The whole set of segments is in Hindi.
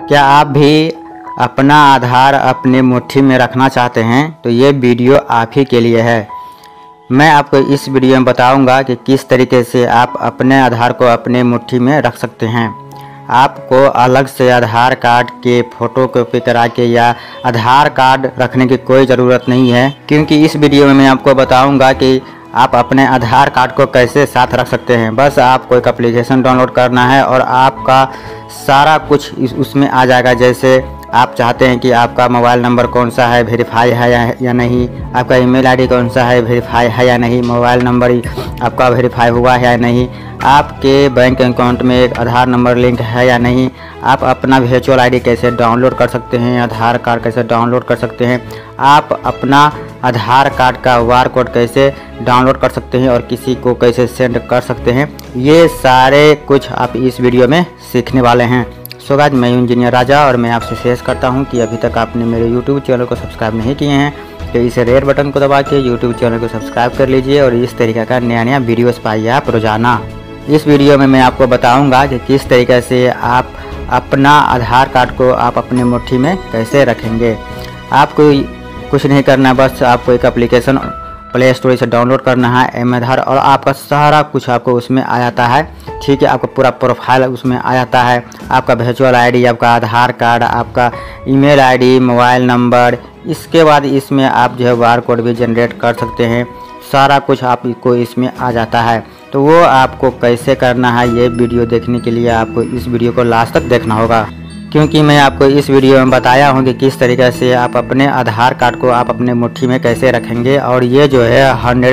क्या आप भी अपना आधार अपने मुट्ठी में रखना चाहते हैं? तो ये वीडियो आप ही के लिए है। मैं आपको इस वीडियो में बताऊंगा कि किस तरीके से आप अपने आधार को अपने मुट्ठी में रख सकते हैं। आपको अलग से आधार कार्ड के फ़ोटो कॉपी करा के या आधार कार्ड रखने की कोई ज़रूरत नहीं है, क्योंकि इस वीडियो में मैं आपको बताऊंगा कि आप अपने आधार कार्ड को कैसे साथ रख सकते हैं। बस आपको एक एप्लीकेशन डाउनलोड करना है और आपका सारा कुछ उसमें आ जाएगा। जैसे आप चाहते हैं कि आपका मोबाइल नंबर कौन सा है, वेरीफाई है या नहीं, आपका ईमेल आईडी कौन सा है, वेरीफाई है या नहीं, मोबाइल नंबर आपका वेरीफाई हुआ है या नहीं, आपके बैंक अकाउंट में एक आधार नंबर लिंक है या नहीं, आप अपना वर्चुअल आईडी कैसे डाउनलोड कर सकते हैं, आधार कार्ड कैसे डाउनलोड कर सकते हैं, आप अपना आधार कार्ड का QR कोड कैसे डाउनलोड कर सकते हैं और किसी को कैसे सेंड कर सकते हैं, ये सारे कुछ आप इस वीडियो में सीखने वाले हैं। सो गाइस, मैं इंजीनियर राजा और मैं आपसे शेयर करता हूं कि अभी तक आपने मेरे YouTube चैनल को सब्सक्राइब नहीं किए हैं तो इस रेड बटन को दबा के YouTube चैनल को सब्सक्राइब कर लीजिए और इस तरीके का नया वीडियोस पाइए आप रोजाना। इस वीडियो में मैं आपको बताऊंगा कि किस तरीके से आप अपना आधार कार्ड को आप अपने मुट्ठी में कैसे रखेंगे। आपको कुछ नहीं करना, बस आपको एक एप्लीकेशन प्ले स्टोर से डाउनलोड करना है एम आधार, और आपका सारा कुछ आपको उसमें आ जाता है। ठीक है, आपका पूरा प्रोफाइल उसमें आ जाता है, आपका वर्चुअल आईडी, आपका आधार कार्ड, आपका ईमेल आईडी, मोबाइल नंबर। इसके बाद इसमें आप जो है QR कोड भी जनरेट कर सकते हैं। सारा कुछ आपको इसमें आ जाता है। तो वो आपको कैसे करना है, ये वीडियो देखने के लिए आपको इस वीडियो को लास्ट तक देखना होगा, क्योंकि मैं आपको इस वीडियो में बताया हूँ कि किस तरीके से आप अपने आधार कार्ड को आप अपने मुट्ठी में कैसे रखेंगे। और ये जो है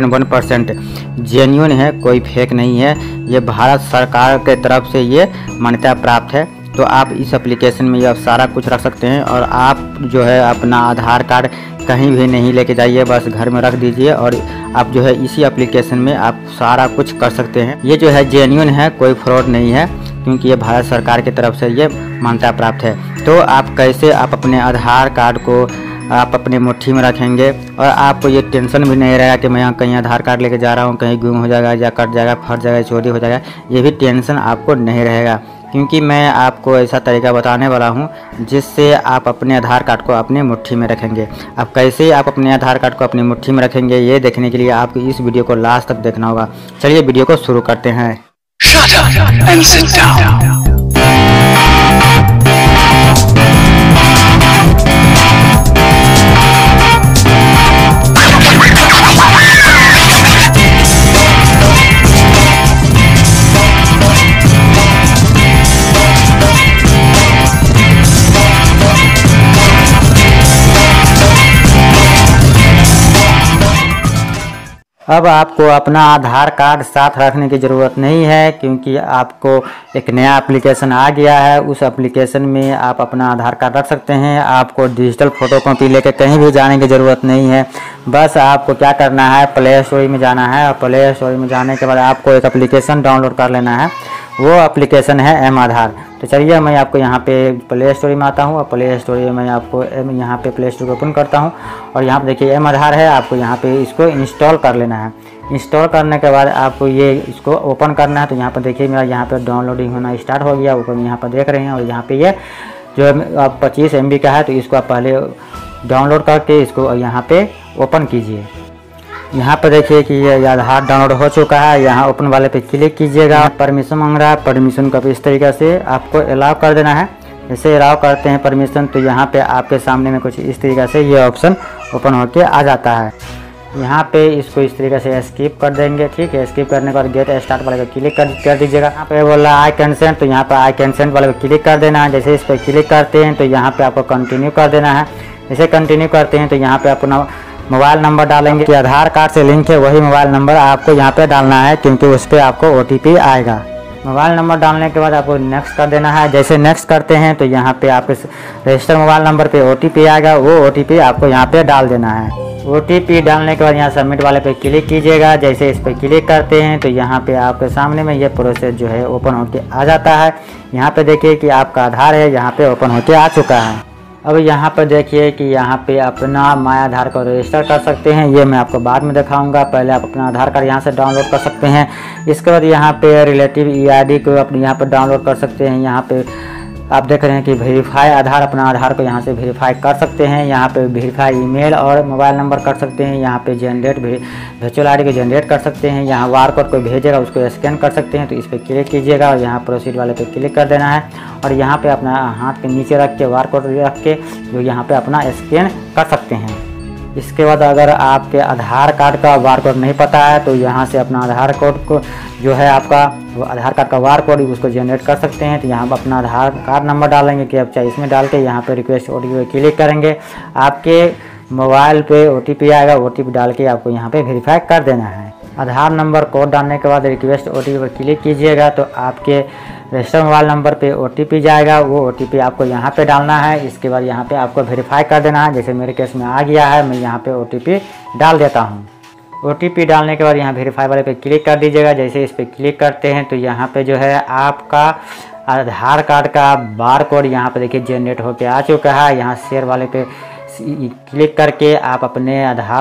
101% जेन्युइन है, कोई फेक नहीं है। ये भारत सरकार के तरफ से ये मान्यता प्राप्त है। तो आप इस एप्लीकेशन में ये सारा कुछ रख सकते हैं और आप जो है अपना आधार कार्ड कहीं भी नहीं लेके जाइए, बस घर में रख दीजिए और आप जो है इसी एप्लीकेशन में आप सारा कुछ कर सकते हैं। ये जो है जेन्युइन है, कोई फ्रॉड नहीं है, क्योंकि ये भारत सरकार की तरफ से ये मान्यता प्राप्त है। तो आप कैसे आप अपने आधार कार्ड को आप अपने मुट्ठी में रखेंगे और आपको ये टेंशन भी नहीं रहेगा कि मैं यहाँ कहीं आधार कार्ड लेके जा रहा हूँ, कहीं गुम हो जाएगा या कट जाएगा, फट जाएगा, चोरी हो जाएगा, ये भी टेंशन आपको नहीं रहेगा, क्योंकि मैं आपको ऐसा तरीका बताने वाला हूँ जिससे आप अपने आधार कार्ड को अपने मुट्ठी में रखेंगे। अब कैसे आप अपने आधार कार्ड को अपनी मुट्ठी में रखेंगे, ये देखने के लिए आपको इस वीडियो को लास्ट तक देखना होगा। चलिए वीडियो को शुरू करते हैं। Shut up and sit down. अब आपको अपना आधार कार्ड साथ रखने की ज़रूरत नहीं है, क्योंकि आपको एक नया एप्लीकेशन आ गया है। उस एप्लीकेशन में आप अपना आधार कार्ड रख सकते हैं। आपको डिजिटल फ़ोटो कॉपी लेकर कहीं भी जाने की ज़रूरत नहीं है। बस आपको क्या करना है, प्ले स्टोर में जाना है और प्ले स्टोर में जाने के बाद आपको एक एप्लीकेशन डाउनलोड कर लेना है। वो एप्लीकेशन है एम आधार। तो चलिए मैं आपको यहाँ पे प्ले स्टोर में आता हूँ और प्ले स्टोर में मैं आपको यहाँ पे प्ले स्टोर को ओपन करता हूँ और यहाँ पे देखिए एम आधार है। आपको यहाँ पे इसको इंस्टॉल कर लेना है। इंस्टॉल करने के बाद आपको ये इसको ओपन करना है। तो यहाँ पर देखिए मेरा यहाँ पे डाउनलोडिंग होना स्टार्ट हो गया, ऊपर यहाँ पर देख रहे हैं। और यहाँ पे ये जो 25 MB का है, तो इसको आप पहले डाउनलोड करके इसको यहाँ पे ओपन कीजिए। यहाँ पर देखिए कि ये आधार डाउनलोड हो चुका है। यहाँ ओपन वाले पे क्लिक कीजिएगा। परमिशन मांग रहा है, परमिशन को इस तरीके से आपको अलाउ कर देना है। जैसे अलाउ करते हैं परमिशन, तो यहाँ पे आपके सामने में कुछ इस तरीके से ये ऑप्शन ओपन होके आ जाता है। यहाँ पे इसको इस तरीके से स्किप कर देंगे। ठीक है, स्किप करने के बाद गेट स्टार्ट वाले को क्लिक कर दीजिएगा। यहाँ पे बोल रहा है आई कंसेंट, तो यहाँ पे आई कंसेंट वाले को क्लिक कर देना है। जैसे इस पर क्लिक करते हैं तो यहाँ पे आपको कंटिन्यू कर देना है। जैसे कंटिन्यू करते हैं तो यहाँ पे अपना मोबाइल नंबर डालेंगे कि आधार कार्ड से लिंक है, वही मोबाइल नंबर आपको यहाँ पे डालना है, क्योंकि उस पर आपको OTP आएगा। मोबाइल नंबर डालने के बाद आपको नेक्स्ट कर देना है। जैसे नेक्स्ट करते हैं तो यहाँ पे आपके रजिस्टर मोबाइल नंबर पे OTP आएगा, वो OTP आपको यहाँ पे डाल देना है। OTP डालने के बाद यहाँ सबमिट वाले पे क्लिक कीजिएगा। जैसे इस पर क्लिक करते हैं तो यहाँ पे आपके सामने में ये प्रोसेस जो है ओपन होके आ जाता है। यहाँ पे देखिए कि आपका आधार है यहाँ पे ओपन होके आ चुका है। अब यहाँ पर देखिए कि यहाँ पे अपना माय आधार को रजिस्टर कर सकते हैं। ये मैं आपको बाद में दिखाऊंगा। पहले आप अपना आधार कार्ड यहाँ से डाउनलोड कर सकते हैं। इसके बाद यहाँ पे रिलेटिव EID को अपने यहाँ पर डाउनलोड कर सकते हैं। यहाँ पे आप देख रहे हैं कि वेरीफाई आधार, अपना आधार को यहाँ से वेरीफाई कर सकते हैं। यहाँ पे वेरीफाई ईमेल और मोबाइल नंबर कर सकते हैं। यहाँ पे जनरेट वर्चुअल आईडी को जनरेट कर सकते हैं। यहाँ बार कोड को भेजेगा उसको स्कैन कर सकते हैं, तो इस पर क्लिक कीजिएगा और यहाँ प्रोसीड वाले पे क्लिक कर देना है और यहाँ पे अपना हाथ के नीचे रख के बार कोड रख के जो यहाँ पे अपना स्कैन कर सकते हैं। इसके बाद अगर आपके आधार कार्ड का बार कोड नहीं पता है तो यहाँ से अपना आधार कोड को जो है आपका आधार कार्ड का बार कोड उसको जनरेट कर सकते हैं। तो यहाँ पर अपना आधार कार्ड नंबर डालेंगे कैप्चा इसमें डाल के यहाँ पे रिक्वेस्ट OTP क्लिक करेंगे। आपके मोबाइल पे OTP आएगा, OTP डाल के आपको यहाँ पे वेरीफाई कर देना है। आधार नंबर कोड डालने के बाद रिक्वेस्ट OTP पर क्लिक कीजिएगा तो आपके रजिस्टर मोबाइल नंबर पे OTP जाएगा। वो OTP आपको यहाँ पे डालना है। इसके बाद यहाँ पे आपको वेरीफाई कर देना है। जैसे मेरे केस में आ गया है, मैं यहाँ पे OTP डाल देता हूँ। OTP डालने के बाद यहाँ वेरीफाई वाले पे क्लिक कर दीजिएगा। जैसे इस पर क्लिक करते हैं तो यहाँ पे जो है आपका आधार कार्ड का बार कोड यहाँ पे देखिए जनरेट होके आ चुका है। यहाँ शेयर वाले पे क्लिक करके आप अपने आधार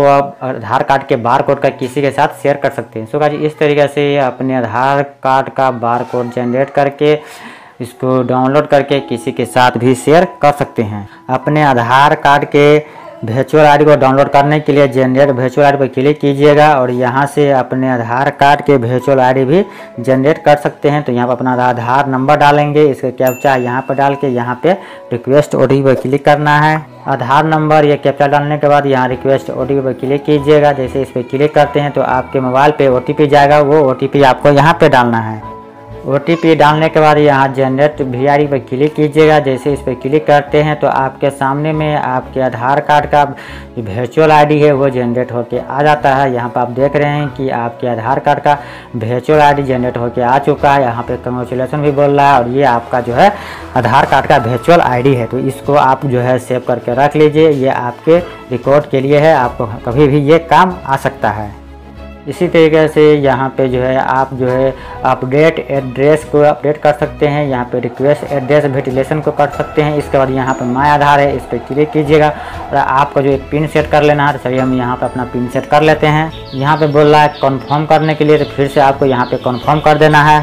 कार्ड के बार कोड का किसी के साथ शेयर कर सकते हैं। सो गाइस इस तरीके से अपने आधार कार्ड का बार कोड जनरेट करके इसको डाउनलोड करके किसी के साथ भी शेयर कर सकते हैं। अपने आधार कार्ड के वर्चुअल आईडी को डाउनलोड करने के लिए जनरेट वर्चुअल आईडी पर क्लिक कीजिएगा और यहाँ से अपने आधार कार्ड के वर्चुअल आईडी भी जनरेट कर सकते हैं। तो यहाँ पर अपना आधार नंबर डालेंगे, इसका कैप्चा यहाँ पर डाल के यहाँ पे रिक्वेस्ट OTP पर क्लिक करना है। आधार नंबर या कैप्चा डालने के बाद यहाँ रिक्वेस्ट OTP पर क्लिक कीजिएगा। जैसे इस पर क्लिक करते हैं तो आपके मोबाइल पे OTP जाएगा, वो OTP आपको यहाँ पे डालना है। OTP डालने के बाद यहाँ जनरेट VID पर क्लिक कीजिएगा। जैसे इस पर क्लिक करते हैं तो आपके सामने में आपके आधार कार्ड का वर्चुअल आईडी है वो जनरेट होके आ जाता है। यहाँ पर आप देख रहे हैं कि आपके आधार कार्ड का वर्चुअल आईडी जनरेट होके आ चुका है। यहाँ पे कंग्रेचुलेसन भी बोल रहा है और ये आपका जो है आधार कार्ड का वर्चुअल आईडी है। तो इसको आप जो है सेव करके रख लीजिए, ये आपके रिकॉर्ड के लिए है, आपको कभी भी ये काम आ सकता है। इसी तरीके से यहाँ पे जो है आप जो है अपडेट एड्रेस को अपडेट कर सकते हैं। यहाँ पे रिक्वेस्ट एड्रेस वेरिफिकेशन को कर सकते हैं। इसके बाद यहाँ पे माय आधार है, इस पर क्लिक कीजिएगा और आपका जो एक पिन सेट कर लेना है। तो चलिए हम यहाँ पे अपना पिन सेट कर लेते हैं। यहाँ पे बोल रहा है कन्फर्म करने के लिए, तो फिर से आपको यहाँ पे कन्फर्म कर देना है।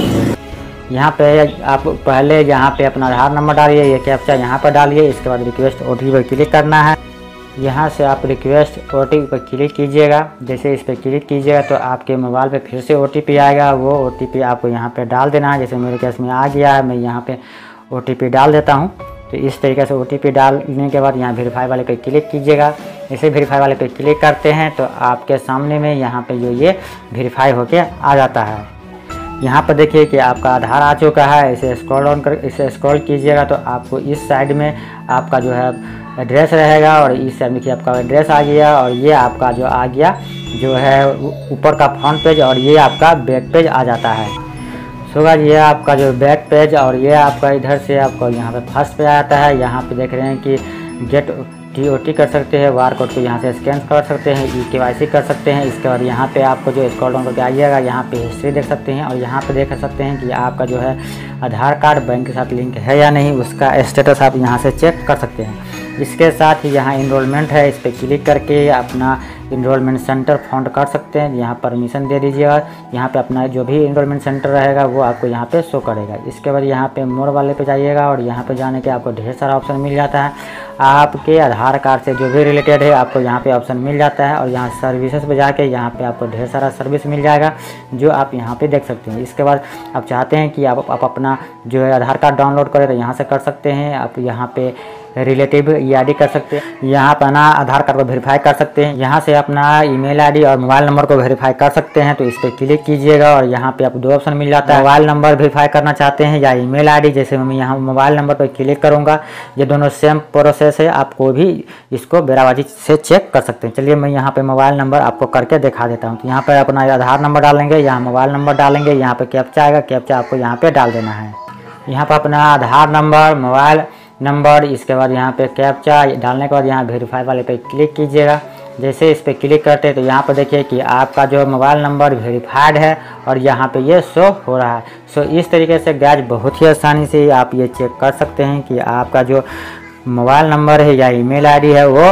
यहाँ पे आप पहले यहाँ पे अपना आधार नंबर डालिए, ये कैप्चा यहाँ पर डालिए। इसके बाद रिक्वेस्ट OTP पर क्लिक करना है। यहाँ से आप रिक्वेस्ट OTP पर क्लिक कीजिएगा। जैसे इस पर क्लिक कीजिएगा तो आपके मोबाइल पे फिर से OTP आएगा, वो OTP आपको यहाँ पे डाल देना है। जैसे मेरे केस में आ गया है, मैं यहाँ पे OTP डाल देता हूँ। तो इस तरीके से OTP डालने के बाद यहाँ वेरीफाई वाले पे क्लिक कीजिएगा। जैसे वेरीफाई वाले पे क्लिक करते हैं तो आपके सामने में यहाँ पे जो ये वेरीफाई होके आ जाता है। यहाँ पर देखिए कि आपका आधार आ चुका है। इसे स्क्रॉल डाउन कर इसे स्क्रॉल कीजिएगा तो आपको इस साइड में आपका जो है एड्रेस रहेगा और इस साइड में आपका एड्रेस आ गया और ये आपका जो आ गया जो है ऊपर का फ्रंट पेज और ये आपका बैक पेज आ जाता है। सो गाइस ये आपका जो बैक पेज और ये आपका इधर से आपको यहाँ पे फर्स्ट पे आ जाता है। यहाँ पे देख रहे हैं कि गेट TOT कर सकते हैं, बार कोड को यहाँ से स्कैन कर सकते हैं, eKYC कर सकते हैं। इसके बाद यहाँ पे आपको जो स्क्रॉल डाउन करके आइएगा, यहाँ पे हिस्ट्री देख सकते हैं और यहाँ पे देख सकते हैं कि आपका जो है आधार कार्ड बैंक के साथ लिंक है या नहीं, उसका स्टेटस आप यहाँ से चेक कर सकते हैं। इसके साथ ही यहाँ इनरोलमेंट है, इस पर क्लिक करके अपना इनरोलमेंट सेंटर फाउंड कर सकते हैं। यहाँ परमिशन दे दीजिएगा। यहाँ पे अपना जो भी इनरोलमेंट सेंटर रहेगा वो आपको यहाँ पे शो करेगा। इसके बाद यहाँ पे मोर वाले पे जाइएगा और यहाँ पे जाने के आपको ढेर सारा ऑप्शन मिल जाता है। आपके आधार कार्ड से जो भी रिलेटेड है आपको यहाँ पे ऑप्शन मिल जाता है और यहाँ सर्विसेज पे जाके यहाँ पे आपको ढेर सारा सर्विस मिल जाएगा जो आप यहाँ पे देख सकते हैं। इसके बाद आप चाहते हैं कि आप अपना जो है आधार कार्ड डाउनलोड करें तो यहाँ से कर सकते हैं। आप यहाँ पे रिलेटिव EID कर सकते हैं, यहाँ पर अपना आधार कार्ड को वेरीफाई कर सकते हैं। यहाँ से अपना ईमेल ID और मोबाइल नंबर को वेरीफाई कर सकते हैं। तो इस पर क्लिक कीजिएगा और यहाँ पे आपको दो ऑप्शन मिल जाता है, मोबाइल नंबर वेरीफाई करना चाहते हैं या ईमेल ID। जैसे मैं यहाँ मोबाइल नंबर पर क्लिक करूँगा, ये दोनों सेम प्रोसेस है, आपको भी इसको बेराबाजी से चेक कर सकते हैं। चलिए मैं यहाँ पे मोबाइल नंबर आपको करके दिखा देता हूँ। तो यहाँ पर अपना आधार नंबर डालेंगे, यहाँ मोबाइल नंबर डालेंगे, यहाँ पे कैप्चा आएगा, कैप्चा आपको यहाँ पे डाल देना है। यहाँ पर अपना आधार नंबर, मोबाइल नंबर, इसके बाद यहाँ पे कैप्चा डालने के बाद यहाँ वेरीफाई वाले पे क्लिक कीजिएगा। जैसे इस पे क्लिक करते हैं तो यहाँ पर देखिए कि आपका जो मोबाइल नंबर वेरीफाइड है और यहाँ पे ये शो हो रहा है। सो इस तरीके से गाइस बहुत ही आसानी से आप ये चेक कर सकते हैं कि आपका जो मोबाइल नंबर है या ईमेल ID है वो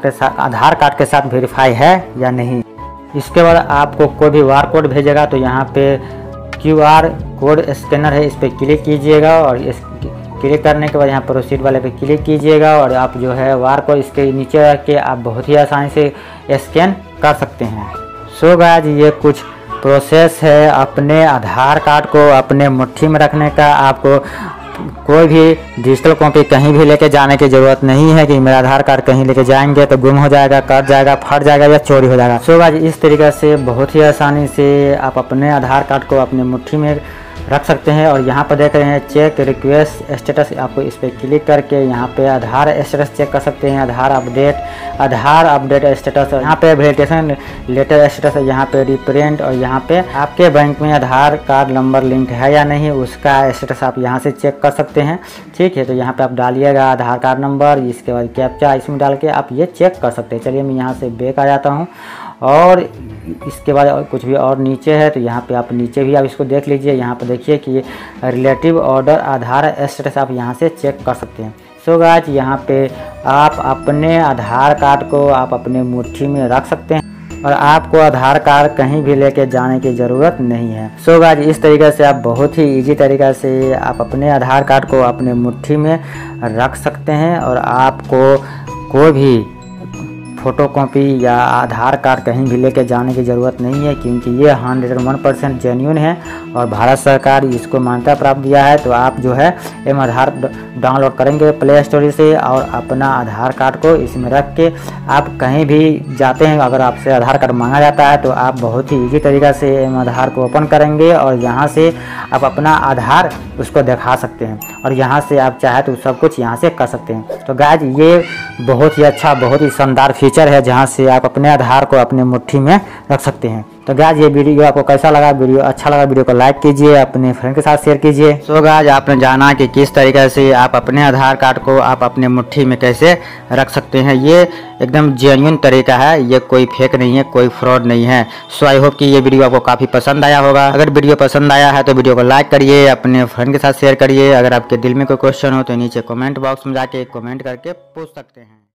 आधार कार्ड के साथ वेरीफाई है या नहीं। इसके बाद आपको कोई भी बार कोड भेजेगा तो यहाँ पे QR कोड स्कैनर है, इस पर क्लिक कीजिएगा और क्लिक करने के बाद यहाँ प्रोसीड वाले पे क्लिक कीजिएगा और आप जो है वार को इसके नीचे रख के आप बहुत ही आसानी से स्कैन कर सकते हैं। सो गाइस ये कुछ प्रोसेस है अपने आधार कार्ड को अपने मुट्ठी में रखने का। आपको कोई भी डिजिटल कॉपी कहीं भी लेके जाने की ज़रूरत नहीं है कि मेरा आधार कार्ड कहीं लेके जाएंगे तो गुम हो जाएगा, कट जाएगा, फट जाएगा या चोरी हो जाएगा। सो गाइस इस तरीके से बहुत ही आसानी से आप अपने आधार कार्ड को अपने मुट्ठी में रख सकते हैं। और यहाँ पर देख रहे हैं चेक रिक्वेस्ट स्टेटस, आपको इस पर क्लिक करके यहाँ पे आधार स्टेटस चेक कर सकते हैं। आधार अपडेट स्टेटस, यहाँ पे वेरिफिकेशन लेटर स्टेटस, यहाँ पे रिप्रेजेंट और यहाँ पे आपके बैंक में आधार कार्ड नंबर लिंक है या नहीं उसका स्टेटस आप यहाँ से चेक कर सकते हैं। ठीक है, तो यहाँ पे आप डालिएगा आधार कार्ड नंबर, इसके बाद कैप्चा इसमें डाल के आप ये चेक कर सकते हैं। चलिए मैं यहाँ से बैक आ जाता हूँ और इसके बाद कुछ भी और नीचे है तो यहाँ पे आप नीचे भी आप इसको देख लीजिए। यहाँ पे देखिए कि रिलेटिव ऑर्डर आधार स्टेटस आप यहाँ से चेक कर सकते हैं। सो गाइस यहाँ पे आप अपने आधार कार्ड को आप अपने मुट्ठी में रख सकते हैं और आपको आधार कार्ड कहीं भी लेके जाने की ज़रूरत नहीं है। सो गाइस इस तरीके से आप बहुत ही इजी तरीक़े से आप अपने आधार कार्ड को अपने मुट्ठी में रख सकते हैं और आपको कोई भी फ़ोटोकॉपी या आधार कार्ड कहीं भी लेके जाने की ज़रूरत नहीं है, क्योंकि ये 101% जेन्युइन है और भारत सरकार इसको मान्यता प्राप्त दिया है। तो आप जो है एम आधार डाउनलोड करेंगे प्ले स्टोर से और अपना आधार कार्ड को इसमें रख के आप कहीं भी जाते हैं, अगर आपसे आधार कार्ड मांगा जाता है तो आप बहुत ही ईजी तरीक़ा से एम आधार को ओपन करेंगे और यहाँ से आप अपना आधार उसको दिखा सकते हैं और यहाँ से आप चाहे तो सब कुछ यहाँ से कर सकते हैं। तो गाइस ये बहुत ही अच्छा, बहुत ही शानदार फीचर है जहाँ से आप अपने आधार को अपने मुट्ठी में रख सकते हैं। तो गाइस ये वीडियो आपको कैसा लगा? वीडियो अच्छा लगा वीडियो को लाइक कीजिए, अपने फ्रेंड के साथ शेयर कीजिए। सो गाइस आपने जाना कि किस तरीके से आप अपने आधार कार्ड को आप अपने मुट्ठी में कैसे रख सकते हैं। ये एकदम जेन्युइन तरीका है, ये कोई फेक नहीं है, कोई फ्रॉड नहीं है। सो आई होप कि ये वीडियो आपको काफ़ी पसंद आया होगा। अगर वीडियो पसंद आया है तो वीडियो को लाइक करिए, अपने फ्रेंड के साथ शेयर करिए। अगर आपके दिल में कोई क्वेश्चन हो तो नीचे कमेंट बॉक्स में जाके कमेंट करके पूछ सकते हैं।